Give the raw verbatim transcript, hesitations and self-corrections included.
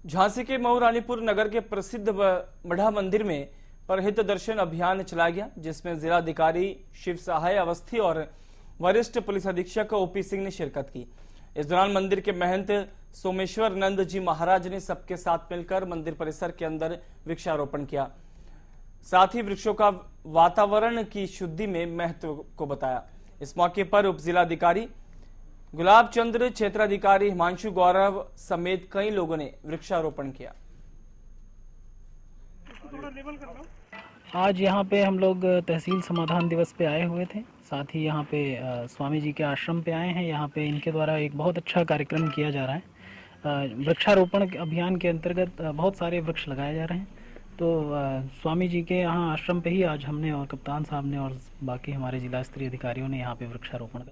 झांसी के मऊ रानीपुर नगर के प्रसिद्ध मढ़ा मंदिर में परहित दर्शन अभियान चलाया गया, जिसमें जिलाधिकारी शिव सहाय अवस्थी और वरिष्ठ पुलिस अधीक्षक ओपी सिंह ने शिरकत की। इस दौरान मंदिर के महंत सोमेश्वर नंद जी महाराज ने सबके साथ मिलकर मंदिर परिसर के अंदर वृक्षारोपण किया। साथ ही वृक्षों का वातावरण की शुद्धि में महत्व को बताया। इस मौके पर उप जिलाधिकारी गुलाब चंद्र, क्षेत्राधिकारी हिमांशु गौरव समेत कई लोगों ने वृक्षारोपण किया। आज यहाँ पे हम लोग तहसील समाधान दिवस पे आए हुए थे। साथ ही यहाँ पे स्वामी जी के आश्रम पे आए हैं। यहाँ पे इनके द्वारा एक बहुत अच्छा कार्यक्रम किया जा रहा है। वृक्षारोपण अभियान के अंतर्गत बहुत सारे वृक्ष लगाए जा रहे हैं। तो स्वामी जी के यहाँ आश्रम पे ही आज हमने और कप्तान साहब ने और बाकी हमारे जिला स्तरीय अधिकारियों ने यहाँ पे वृक्षारोपण